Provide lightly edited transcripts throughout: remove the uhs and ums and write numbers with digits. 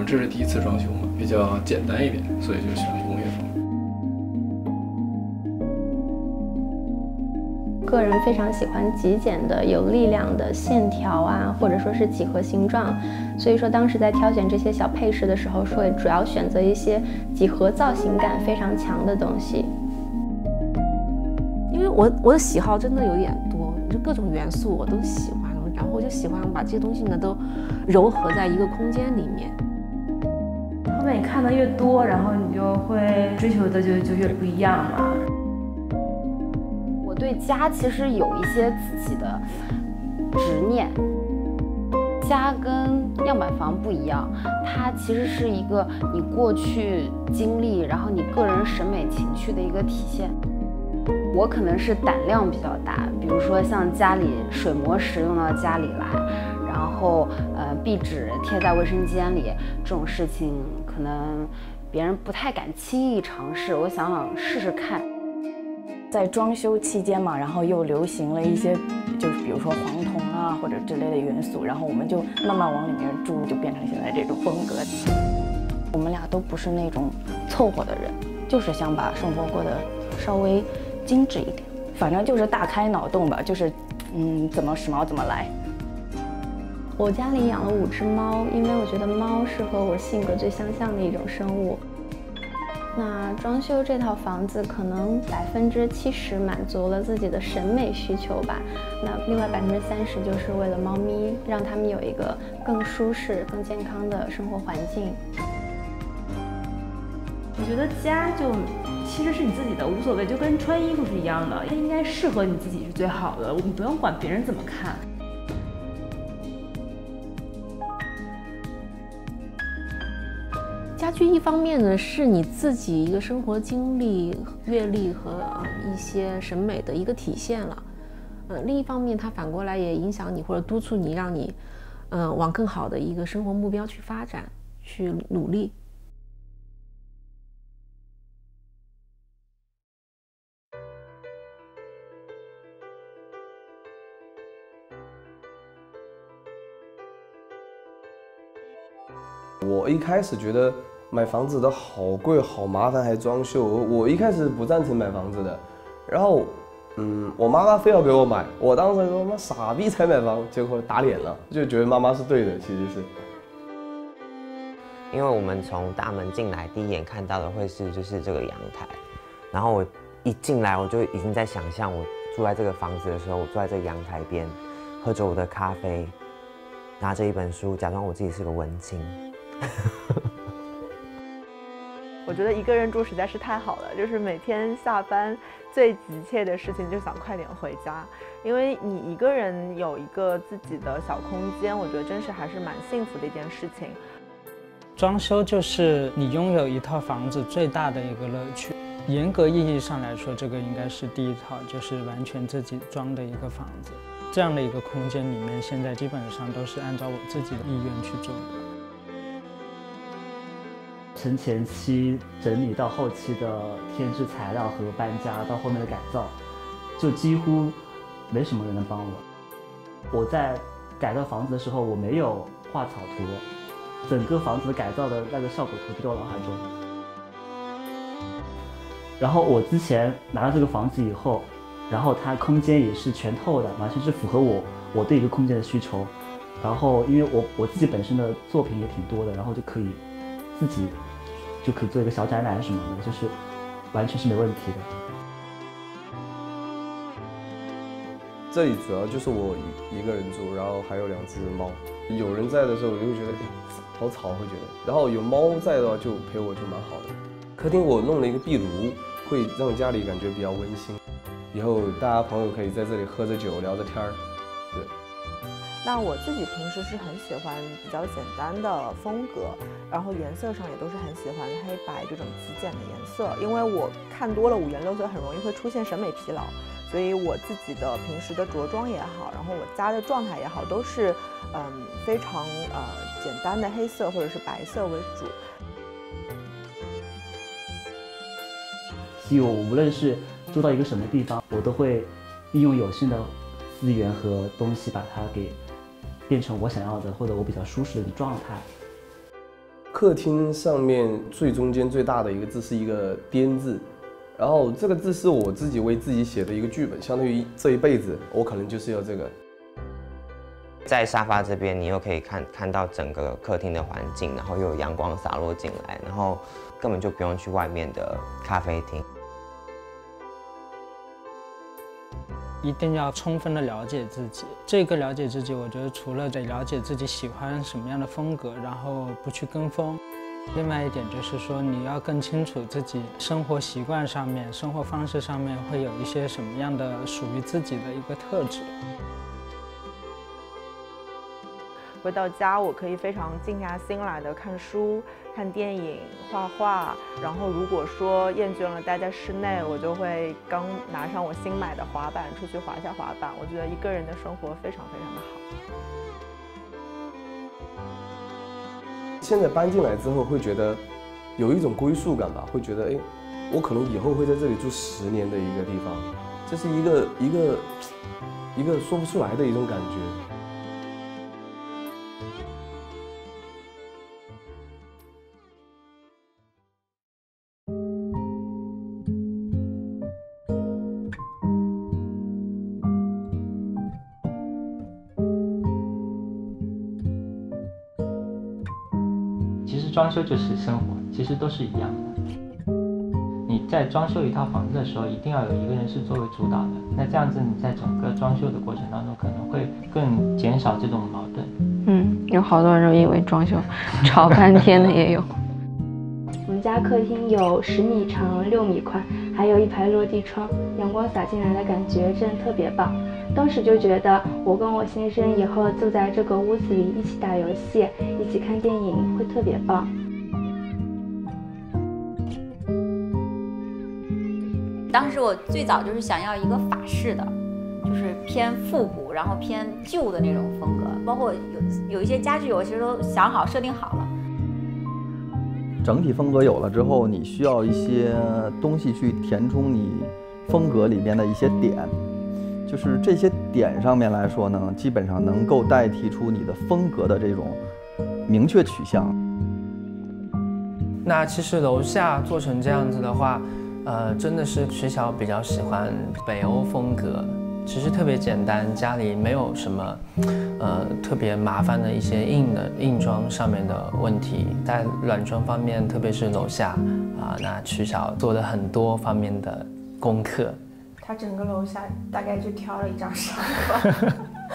这是第一次装修嘛，比较简单一点，所以就喜欢工业风。 个人非常喜欢极简的、有力量的线条啊，或者说是几何形状，所以说当时在挑选这些小配饰的时候，会主要选择一些几何造型感非常强的东西。 因为我的喜好真的有点多，就各种元素我都喜欢，然后我就喜欢把这些东西呢都糅合在一个空间里面。 后面你看的越多，然后你就会追求的就越不一样嘛。 我对家其实有一些自己的执念。家跟样板房不一样，它其实是一个你过去经历，然后你个人审美情趣的一个体现。我可能是胆量比较大，比如说像家里水磨石用到家里来，然后壁纸贴在卫生间里这种事情，可能别人不太敢轻易尝试，我想试试看。 在装修期间嘛，然后又流行了一些，就是比如说黄铜啊或者之类的元素，然后我们就慢慢往里面注入，就变成现在这种风格。我们俩都不是那种凑合的人，就是想把生活过得稍微精致一点，反正就是大开脑洞吧，就是怎么时髦怎么来。 我家里养了5只猫，因为我觉得猫是和我性格最相像的一种生物。那装修这套房子可能70%满足了自己的审美需求吧，那另外30%就是为了猫咪，让它们有一个更舒适、更健康的生活环境。 我觉得家就其实是你自己的，无所谓，就跟穿衣服是一样的，它应该适合你自己是最好的，我们不用管别人怎么看。 家居一方面呢是你自己一个生活经历、阅历和一些审美的一个体现了，另一方面它反过来也影响你或者督促你，让你往更好的一个生活目标去发展、去努力。 我一开始觉得买房子的好贵好麻烦，还装修。我一开始不赞成买房子的，然后我妈妈非要给我买，我当时说妈傻逼才买房，结果打脸了，就觉得妈妈是对的，其实是。 因为我们从大门进来，第一眼看到的会是就是这个阳台，然后我一进来我就已经在想象我住在这个房子的时候，我坐在这个阳台边，喝着我的咖啡，拿着一本书，假装我自己是个文青。 我觉得一个人住实在是太好了，就是每天下班最急切的事情就想快点回家，因为你一个人有一个自己的小空间，我觉得真是还是蛮幸福的一件事情。 装修就是你拥有一套房子最大的一个乐趣。严格意义上来说，这个应该是第一套，就是完全自己装的一个房子。这样的一个空间里面，现在基本上都是按照我自己的意愿去做的。 从前期整理到后期的添置材料和搬家，到后面的改造，就几乎没什么人能帮我。我在改造房子的时候，我没有画草图，整个房子改造的那个效果图就在我脑海中。然后我之前拿到这个房子以后，然后它空间也是全透的，完全是符合我对一个空间的需求。然后因为我自己本身的作品也挺多的，然后就可以自己就可以做一个小展览什么的，就是完全是没问题的。 这里主要就是我一个人住，然后还有2只猫。有人在的时候，我就会觉得好吵，会觉得。然后有猫在的话，就陪我就蛮好的。客厅我弄了一个壁炉，会让家里感觉比较温馨。以后大家朋友可以在这里喝着酒聊着天儿，对。 那我自己平时是很喜欢比较简单的风格，然后颜色上也都是很喜欢黑白这种极简的颜色，因为我看多了5颜6色，很容易会出现审美疲劳，所以我自己的平时的着装也好，然后我家的状态也好，都是非常简单的黑色或者是白色为主。 所以我无论是住到一个什么地方，我都会利用有限的资源和东西，把它给变成我想要的或者我比较舒适的状态。 客厅上面最中间最大的一个字是一个颠字，然后这个字是我自己为自己写的一个剧本，相当于这一辈子我可能就是要这个。 在沙发这边，你又可以看到整个客厅的环境，然后又有阳光洒落进来，然后根本就不用去外面的咖啡厅。 一定要充分的了解自己。这个了解自己，我觉得除了得了解自己喜欢什么样的风格，然后不去跟风，另外一点就是说，你要更清楚自己生活习惯上面、生活方式上面会有一些什么样的属于自己的一个特质。 回到家，我可以非常静下心来的看书、看电影、画画。然后如果说厌倦了待在室内，我就会刚拿上我新买的滑板出去滑下滑板。我觉得一个人的生活非常非常的好。 现在搬进来之后，会觉得有一种归属感吧，会觉得哎，我可能以后会在这里住10年的一个地方，这是一个说不出来的一种感觉。 装修就是生活，其实都是一样的。你在装修一套房子的时候，一定要有一个人是作为主导的。那这样子，你在整个装修的过程当中，可能会更减少这种矛盾。 有好多人因为装修吵半天的也有。我们家客厅有10米长、6米宽，还有一排落地窗，阳光洒进来的感觉真的特别棒。当时就觉得，我跟我先生以后住在这个屋子里，一起打游戏，一起看电影，会特别棒。 当时我最早就是想要一个法式的，就是偏复古，然后偏旧的那种风格，包括有一些家具，我其实都想好、设定好了。 整体风格有了之后，你需要一些东西去填充你风格里面的一些点。就是这些点上面来说呢，基本上能够代替出你的风格的这种明确取向。 那其实楼下做成这样子的话，真的是徐晓比较喜欢北欧风格，其实特别简单，家里没有什么特别麻烦的一些硬装上面的问题，在软装方面，特别是楼下那徐晓做了很多方面的功课。 他整个楼下大概就挑了一张沙发。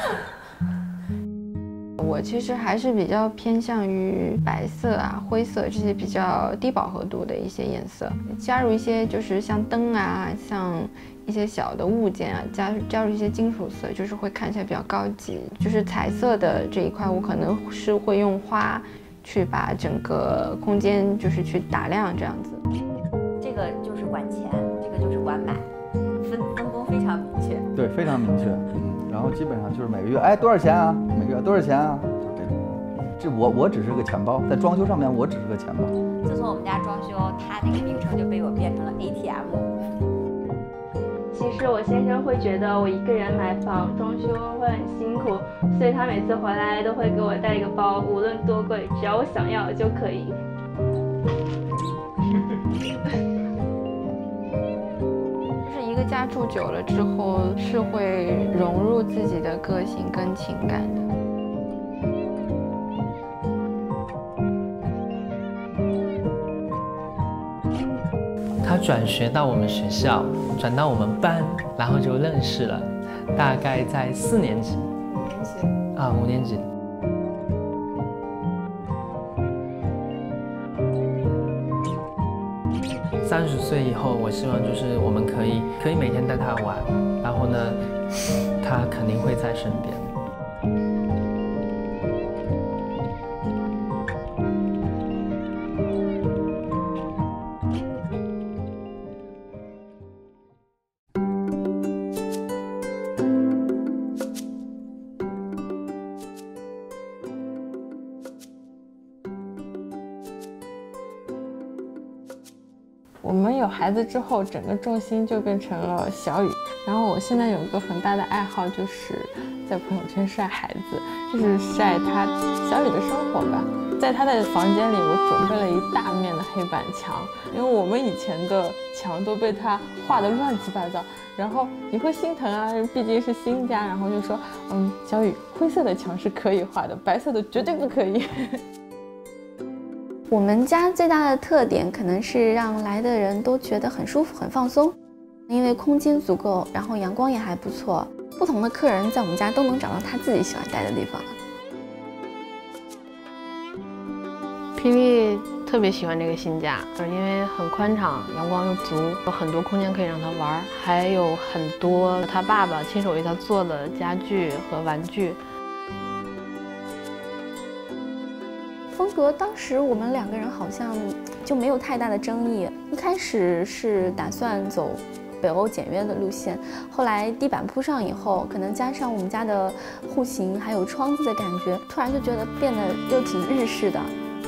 我其实还是比较偏向于白色啊、灰色这些比较低饱和度的一些颜色，加入一些就是像灯啊、像一些小的物件啊，加入一些金属色，就是会看起来比较高级。就是彩色的这一块，我可能是会用花去把整个空间就是去打亮这样子。 这个就是管钱，这个就是管买。分工非常明确， 对，非常明确。然后基本上就是每个月，哎，多少钱啊？每个月多少钱啊？这我只是个钱包，在装修上面我只是个钱包。 自从我们家装修，它那个名称就被我变成了 ATM。 其实我先生会觉得我一个人买房装修会很辛苦，所以他每次回来都会给我带一个包，无论多贵，只要我想要就可以。一个家住久了之后，是会融入自己的个性跟情感的。 他转学到我们学校，转到我们班，然后就认识了，大概在4年级。5年级。30岁以后，我希望就是我们可以每天带他玩，然后呢，他肯定会在身边。 我们有孩子之后，整个重心就变成了小雨。然后我现在有一个很大的爱好，就是在朋友圈晒孩子，就是晒他小雨的生活吧。 在他的房间里，我准备了一大面的黑板墙，因为我们以前的墙都被他画得乱七八糟，然后你会心疼啊，毕竟是新家，然后就说，小雨，灰色的墙是可以画的，白色的绝对不可以。 我们家最大的特点可能是让来的人都觉得很舒服、很放松，因为空间足够，然后阳光也还不错，不同的客人在我们家都能找到他自己喜欢待的地方。 PV 特别喜欢这个新家，因为很宽敞，阳光又足，有很多空间可以让他玩，还有很多他爸爸亲手为他做的家具和玩具。 风格当时我们2个人好像就没有太大的争议，一开始是打算走北欧简约的路线，后来地板铺上以后，可能加上我们家的户型还有窗子的感觉，突然就觉得变得又挺日式的。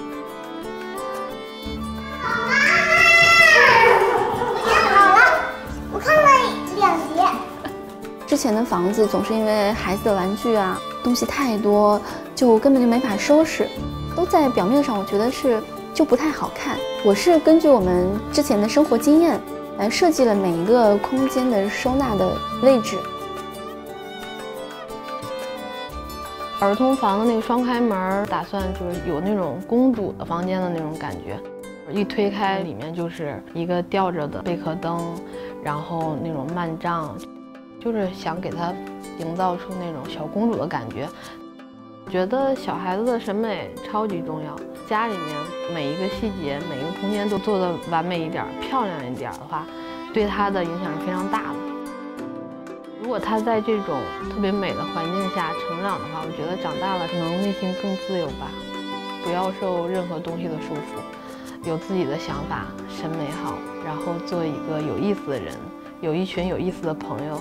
之前的房子总是因为孩子的玩具啊，东西太多，就根本就没法收拾，都在表面上我觉得就不太好看。我是根据我们之前的生活经验来设计了每一个空间的收纳的位置。 儿童房的那个双开门，打算就是有那种公主的房间的那种感觉，一推开里面就是一个吊着的贝壳灯，然后那种幔帐。就是想给他营造出那种小公主的感觉，觉得小孩子的审美超级重要。家里面每一个细节、每一个空间都做得完美一点、漂亮一点的话，对他的影响是非常大的。如果他在这种特别美的环境下成长的话，我觉得长大了可能内心更自由吧，不要受任何东西的束缚，有自己的想法，审美好，然后做一个有意思的人，有一群有意思的朋友。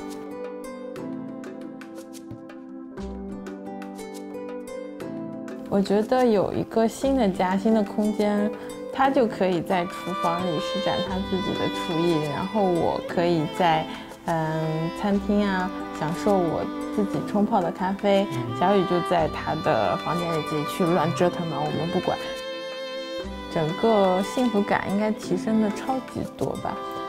我觉得有一个新的家、新的空间，他就可以在厨房里施展他自己的厨艺，然后我可以在餐厅啊享受我自己冲泡的咖啡，小雨就在他的房间里自己去乱折腾嘛，我们不管。整个幸福感应该提升的超级多吧。